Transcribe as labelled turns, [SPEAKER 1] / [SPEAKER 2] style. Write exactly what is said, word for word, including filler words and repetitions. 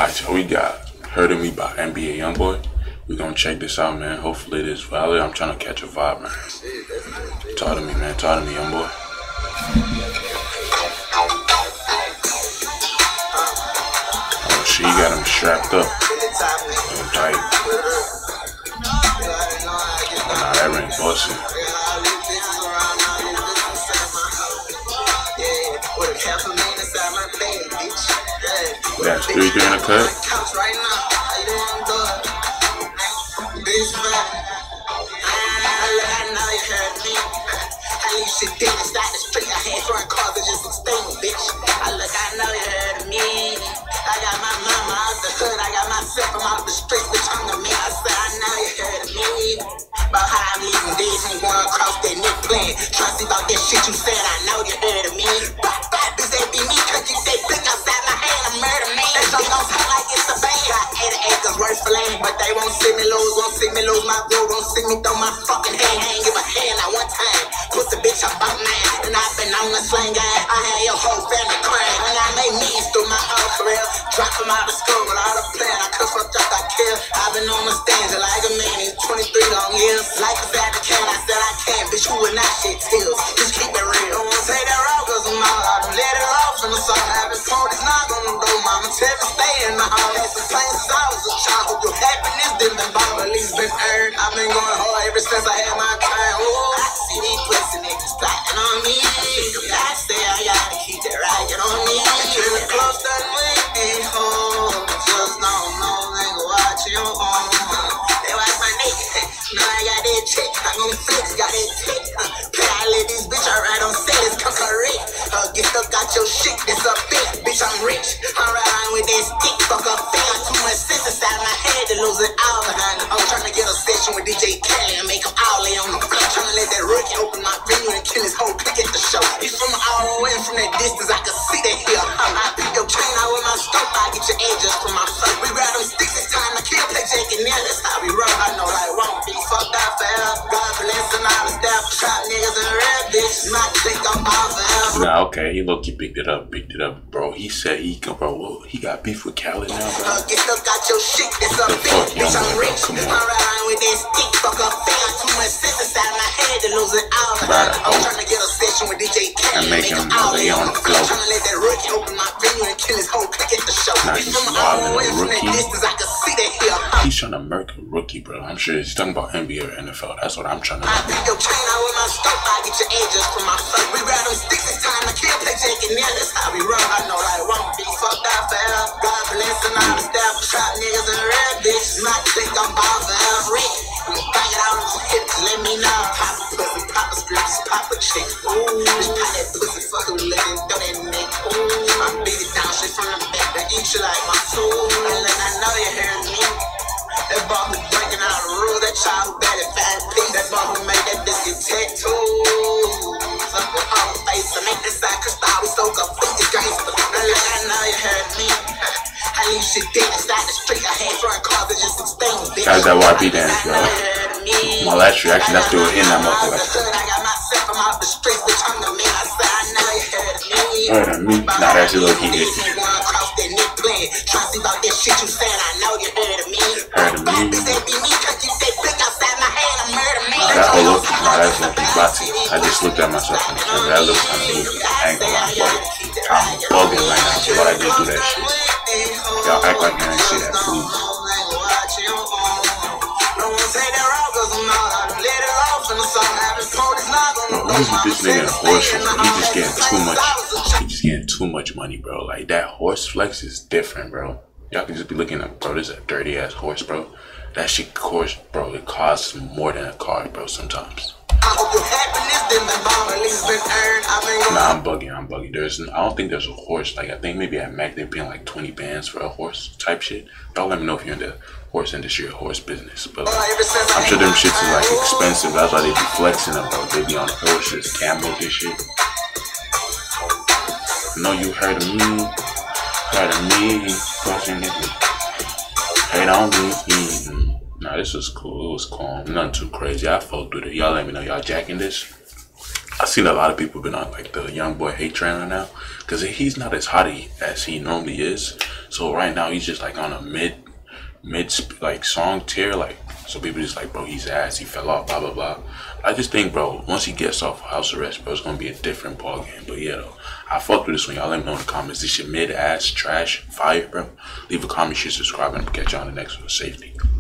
[SPEAKER 1] Alright, so we got Heard of Me by N B A Youngboy. We gonna check this out, man. Hopefully this valid. I'm trying to catch a vibe, man. Talk to me, man. Talk to me, Youngboy. Oh shit, you got him strapped up. Him tight. Oh, nah, that ring busting. That's three three in the cut.
[SPEAKER 2] Shit did it, start the street. I had front cars that just explain, bitch. I look, I know you heard of me. I got my mama out the hood, I got myself from out the streets, bitch. I'm the man. I said, I know you heard of me. About how I'm leaving days and going across that neck plan. Trying to see about that shit you said, I know you heard of me. Bop, bop, this ain't be me, cause you say blick outside my hand, I'm murder man. That shit gon' sound like it's a band. Got eighty acres worth for land, but they won't see me lose, won't see me lose my bro, won't see me throw my fucking hand. I ain't give a hand not one time. Pussy bitch, I'm about man, and I've been on the slang game. I had your whole family crying, and I made millions through my whole career. Drop them out of school without a plan. I could fuck up, I kill. I've been on the stage like a man, he's twenty-three long years. Like a bad can, I said I can, bitch, who would not shit tears. Just keep it real. Don't wanna say that raw, cause I'm out. I done let it off in the song. I've been told it's not gonna do. Mama tell me stay in the house. Had some plain since I was a child. Hope your happiness didn't been bought, at least been earned. I've been going hard ever since I had my time. Ooh, I see these pussy niggas plotting on me. I say I gotta keep that racket on me. Keep it close to me, home. Just don't know, nigga, watch your home. They watch my nigga. Now I got that check. I'm gon' flex, got that tick. Play, I let this bitch I ride on set. It's come correct. Uh, get stuck, got your shit. This a bit, bitch, I'm rich. I'm riding with that stick. Fuck up, feel got too much sense inside my head to lose it all behind the I'm trying to get a session with D J Kelly and make him all lay on the floor. Trying to let that rookie open my venue and kill his whole clique at the show. He's from all the way from that distance, I can see that here. I pick your chain out with my scope, I get your edge just from my face. We grab them sticks, it's time to kill, play Jake and Neil, that's how we run. I know like won't be fucked out forever. God bless and all the staff, trap niggas and red bitches, my clique I'm all forever.
[SPEAKER 1] Nah, okay, he low key picked it up, picked it up, bro. He said he can, bro. Whoa, he got beef with Khaled now, bro.
[SPEAKER 2] Uh, get stuck, got your shit, it's a bitch, bitch, I'm rich. I'm riding with that stick, fuck up, feel got too much sense inside my head to lose it all. I'm trying to get a session with D J Kelly and make him all lay on the floor. Trying to let that rookie open my venue and kill his whole clique at the show.
[SPEAKER 1] Nah,
[SPEAKER 2] He's
[SPEAKER 1] he's
[SPEAKER 2] from all the way from that
[SPEAKER 1] rookie.
[SPEAKER 2] distance, I can see that here.
[SPEAKER 1] He's trying to murk a rookie, bro. I'm sure he's talking about N B A or N F L. That's what I'm trying to
[SPEAKER 2] I
[SPEAKER 1] do.
[SPEAKER 2] pick your chain out with my scope, I get your edges from my face. We grab them sticks, it's time to kill, play Jake and Neil, that's how we run. I know like won't be fucked out forever. God bless and all the staff, trap niggas and red bitches, my clique I'm all forever. Rick, bang it out on some hips, let me know. Pop a pussy, pop a scripts, pop a chick. Ooh, just pop that pussy, fuck who looking, throw that neck. Ooh, I beat it down, shit from the back, that eat you like my soul. And then I know you heard me. That boy who breaking out the rules, that child who bad at five P's, that boy who made that biscuit tattoos. Up with all the face, I make this side crystal, we soak up fifty gangster. And like I know you heard me. I leave shit dead inside the street, I had front cars that just explain, bitch.
[SPEAKER 1] That's that Y P dance, bro. My last reaction, that's doing in that motherfucker.
[SPEAKER 2] I got myself from out the streets, bitch, I'm the man. I said I know you heard of me.
[SPEAKER 1] Heard of me? Nah, that's your little kid.
[SPEAKER 2] Trying to see about that shit you said, I know you heard of me.
[SPEAKER 1] Heard of me?
[SPEAKER 2] This ain't be me, cause you say blick outside my hand, I'm murder man.
[SPEAKER 1] Nah, that whole look, nah, that's low-key boxy. I just looked at myself and said, that looks kind of loopy. I ain't gonna lie, but I'm bugging right now, but I did do that shit. Y'all act like you ain't see that, please. Bro, what is with this nigga in a horse show? He just getting too much. He just getting too much money, bro. Like that horse flex is different, bro. Y'all can just be looking at, bro, this is a dirty ass horse, bro. That shit course, bro, it costs more than a car, bro, sometimes. Nah, I'm bugging, I'm bugging. There's, I don't think there's a horse. Like, I think maybe at Mac they're paying like twenty bands for a horse type shit. Y'all let me know if you're in the horse industry or horse business. But like, I'm sure them shits is like expensive. That's why they be flexing them, bro. They be on horses, camels and shit. No, you heard of me, heard of me, pushing it. Hate on me. Mm-hmm. Nah, this was cool. It was calm. Nothing too crazy. I fought through it. Y'all let me know y'all jacking this. I've seen a lot of people been on like the young boy hate train right now, because he's not as hot as he normally is. So right now he's just like on a mid, mid like song tier. Like so people just like, bro, he's ass. He fell off. Blah blah blah. I just think, bro, once he gets off house arrest, bro, it's gonna be a different ball game. But yeah, though, I fucked with this one. Y'all let me know in the comments. This shit mid ass trash fire, bro. Leave a comment, share, subscribe, and I'll catch you on the next one. Safety.